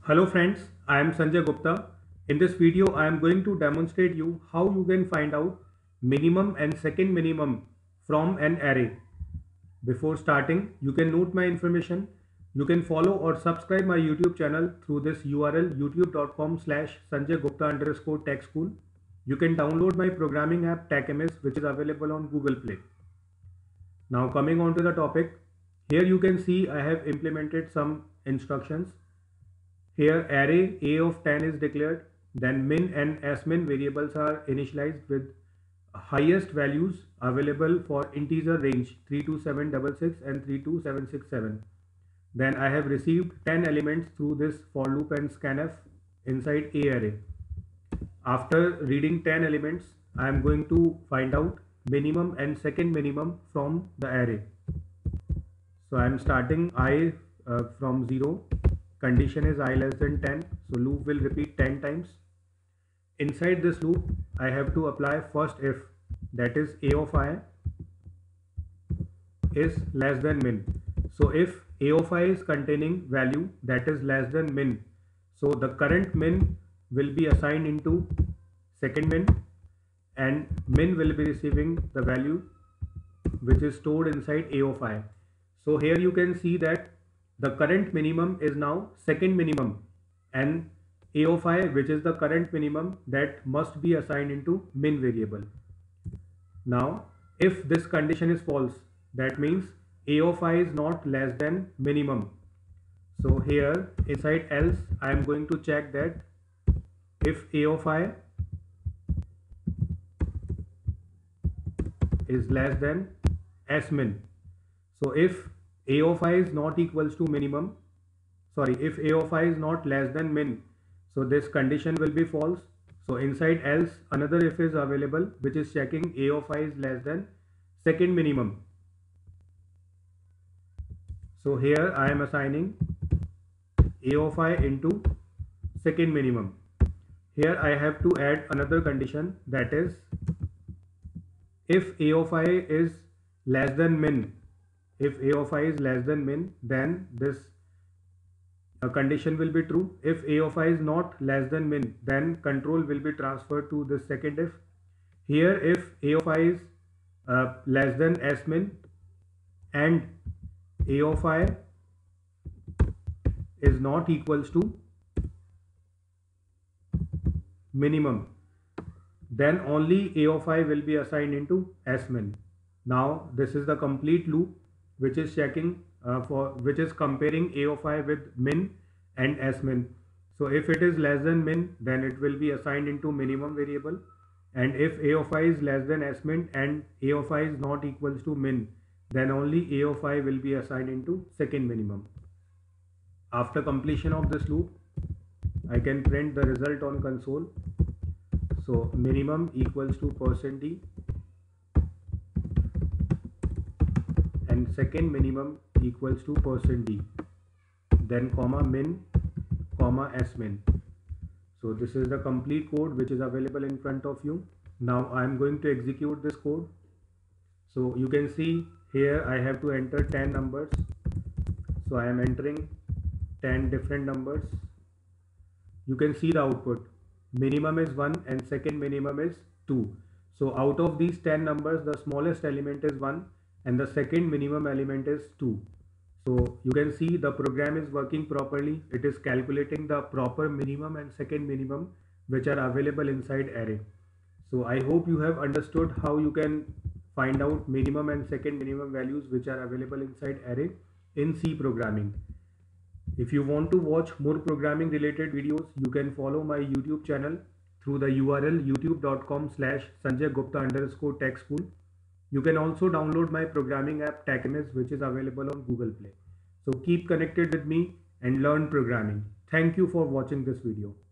Hello friends, I am Sanjay Gupta. In this video, I am going to demonstrate you how you can find out minimum and second minimum from an array. Before starting, you can note my information. You can follow or subscribe my YouTube channel through this URL youtube.com/sanjaygupta_tech school. You can download my programming app TechMS which is available on Google Play. Now coming on to the topic, here you can see I have implemented some instructions. Here array A of 10 is declared, then min and smin variables are initialized with highest values available for integer range 32766 and 32767. Then I have received 10 elements through this for loop and scanf inside A array. After reading 10 elements, I am going to find out minimum and second minimum from the array. So I am starting I from 0. Condition is I less than 10, so loop will repeat 10 times. Inside this loop, I have to apply first if, that is A of I is less than min. So if A of I is containing value that is less than min, so the current min will be assigned into second min and min will be receiving the value which is stored inside A of I. So here you can see that the current minimum is now second minimum and A of I, which is the current minimum, that must be assigned into min variable. Now if this condition is false, that means A of I is not less than minimum. So here inside else I am going to check that if A of I is less than smin. So if A of I is not equals to minimum, if A of I is not less than min, so this condition will be false. So inside else another if is available which is checking A of I is less than second minimum. So here I am assigning A of I into second minimum. Here I have to add another condition, that is if A of I is less than min. If A of I is less than min, then this condition will be true. If A of I is not less than min, then control will be transferred to the second if. Here if A of I is less than smin and A of I is not equals to minimum, then only A of I will be assigned into smin. Now this is the complete loop which is checking which is comparing A of I with min and smin. So if it is less than min, then it will be assigned into minimum variable, and if A of I is less than smin and A of I is not equals to min, then only A of I will be assigned into second minimum. After completion of this loop, I can print the result on console. So minimum equals to %d and second minimum equals to %d, then comma min comma smin. So this is the complete code which is available in front of you. Now I am going to execute this code. So you can see here I have to enter 10 numbers. So I am entering 10 different numbers. You can see the output. Minimum is 1 and second minimum is 2. So out of these 10 numbers, the smallest element is 1 and the second minimum element is 2. So you can see the program is working properly. It is calculating the proper minimum and second minimum which are available inside array. So I hope you have understood how you can find out minimum and second minimum values which are available inside array in C programming. If you want to watch more programming related videos, you can follow my YouTube channel through the URL youtube.com/sanjaygupta_tech school. You can also download my programming app TechMS which is available on Google Play. So keep connected with me and learn programming. Thank you for watching this video.